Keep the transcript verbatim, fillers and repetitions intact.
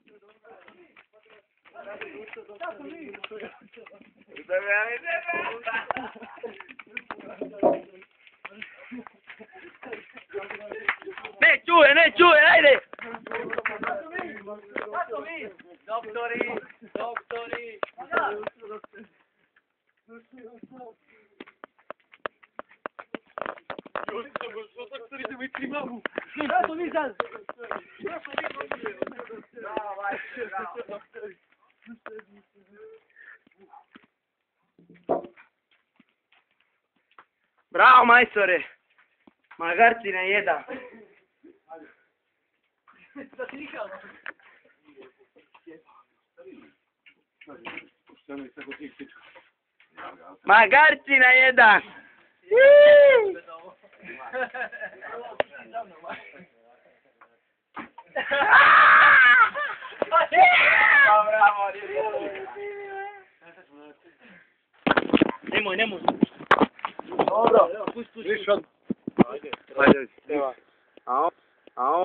Ne čuje, ne čuje, ajde! Doktori, doktori. Bravo, majstore! Magarcina jedan. Magarcina jedan! Nemoj, nemoj. Dobro, viš od... Ajde, ajde. A on? A on?